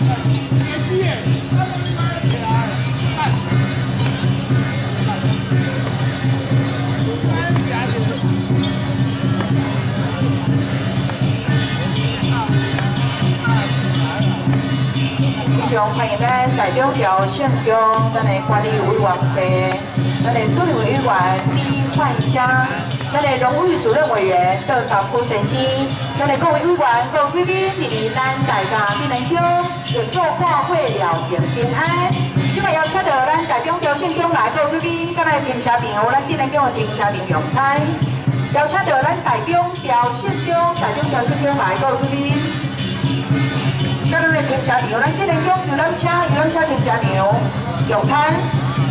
非常欢迎咱台中朝圣宫咱的管理委员会、咱的主任委员李焕香、咱的荣誉主任委员邓长福先生、咱的各位委员、各位贵宾，伫咱大家槟榔乡永做化会了平平安。今日邀请到咱台中朝圣宫来各位贵宾，甲咱停车场，咱槟榔乡的停车场用餐。邀请到咱台中朝圣宫来各位贵宾。 咱咱的停车场，咱槟榔乡游览车停车场用餐。